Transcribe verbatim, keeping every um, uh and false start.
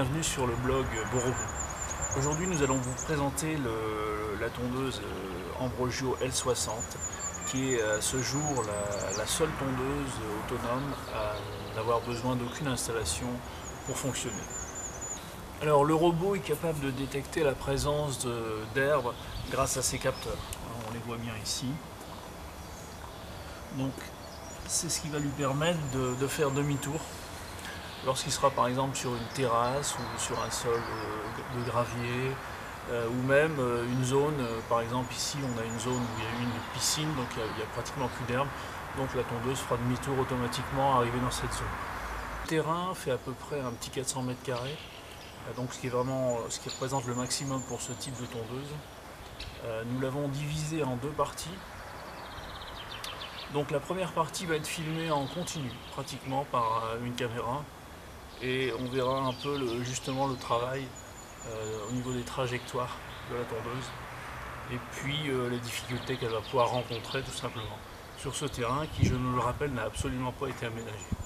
bienvenue sur le blog Borobon. Aujourd'hui nous allons vous présenter le, la tondeuse Ambrogio L soixante qui est à ce jour la, la seule tondeuse autonome à n'avoir besoin d'aucune installation pour fonctionner. Alors le robot est capable de détecter la présence d'herbes grâce à ses capteurs. On les voit bien ici. Donc c'est ce qui va lui permettre de, de faire demi-tour lorsqu'il sera par exemple sur une terrasse ou sur un sol de gravier euh, ou même une zone, par exemple ici on a une zone où il y a une piscine, donc il n'y a, a pratiquement plus d'herbe, donc la tondeuse fera demi-tour automatiquement arrivé dans cette zone. Le terrain fait à peu près un petit quatre cents mètres carrés, donc ce qui est vraiment ce qui représente le maximum pour ce type de tondeuse. Euh, nous l'avons divisé en deux parties. Donc la première partie va être filmée en continu, pratiquement par une caméra, et on verra un peu le, justement le travail euh, au niveau des trajectoires de la tondeuse, et puis euh, les difficultés qu'elle va pouvoir rencontrer tout simplement sur ce terrain qui, je nous le rappelle, n'a absolument pas été aménagé.